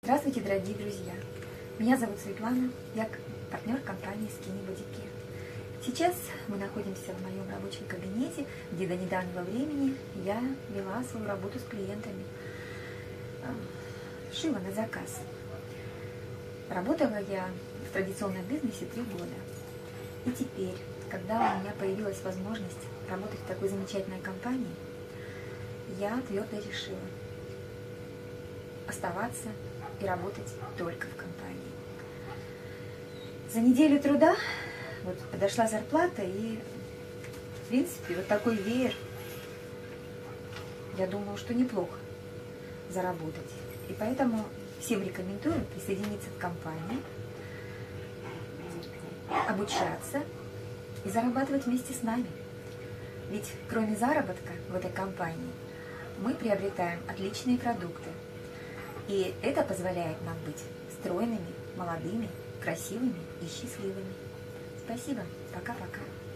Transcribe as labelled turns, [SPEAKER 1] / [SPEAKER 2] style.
[SPEAKER 1] Здравствуйте, дорогие друзья! Меня зовут Светлана, я партнер компании Skinny Body Care. Сейчас мы находимся в моем рабочем кабинете, где до недавнего времени я вела свою работу с клиентами. Шила на заказ. Работала я в традиционном бизнесе 3 года. И теперь, когда у меня появилась возможность работать в такой замечательной компании, я твердо решила оставаться и работать только в компании. За неделю труда вот подошла зарплата, и в принципе вот такой веер, я думала, что неплохо заработать. И поэтому всем рекомендую присоединиться к компании, обучаться и зарабатывать вместе с нами. Ведь кроме заработка в этой компании мы приобретаем отличные продукты. И это позволяет нам быть стройными, молодыми, красивыми и счастливыми. Спасибо. Пока-пока.